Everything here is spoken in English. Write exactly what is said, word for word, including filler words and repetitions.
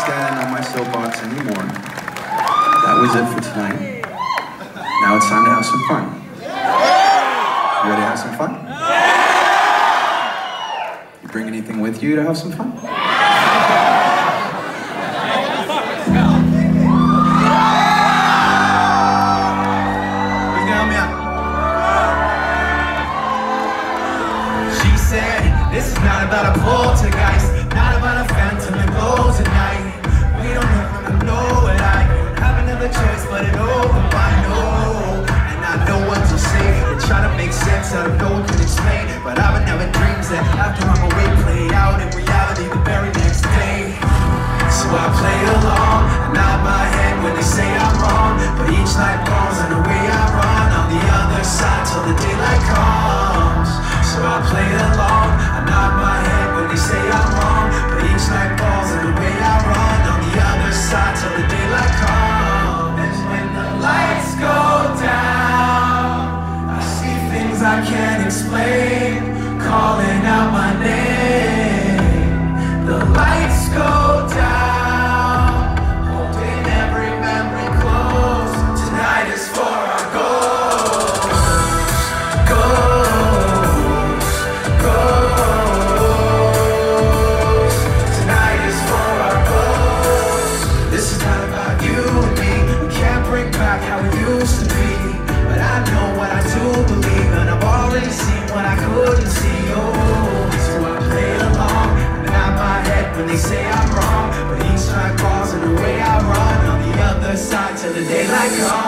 stand on my soapbox anymore. That was it for tonight. Now it's time to have some fun. You ready to have some fun? You bring anything with you to have some fun? She said, this is not about a poltergeist, not about a phantom that blows at night. We don't ever know what I have another choice but an open mind, no. And I know what to say and try to make sense out of no one can explain. But I've been having dreams that after I'm awake play out in reality the very next day. So I play along and nod my head when they say I'm wrong. But each night falls and away I run on the other side till the daylight comes. So I play along, I nod my head when they say I'm wrong. But each night falls and away I run on the other side till the daylight comes. And when the lights go down, I see things I can't explain, calling out my name. The lights go down, holding every memory close. Tonight is for our ghosts, ghosts, ghosts. Tonight is for our ghosts. This is not about you and me. We can't bring back how it used to be. But I know what I do believe, and I've already seen what I couldn't see. Oh, so I play along and nod my head when they say I'm wrong. But each night falls and away I run on the other side till the daylight comes.